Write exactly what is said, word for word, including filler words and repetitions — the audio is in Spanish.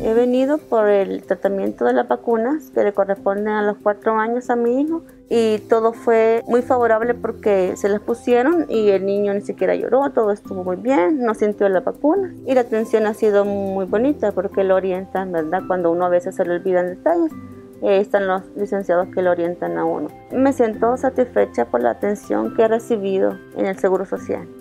He venido por el tratamiento de las vacunas que le corresponden a los cuatro años a mi hijo y todo fue muy favorable porque se las pusieron y el niño ni siquiera lloró, todo estuvo muy bien, no sintió la vacuna y la atención ha sido muy bonita porque lo orientan, ¿verdad? Cuando uno a veces se le olvidan detalles, eh, están los licenciados que lo orientan a uno. Me siento satisfecha por la atención que he recibido en el Seguro Social.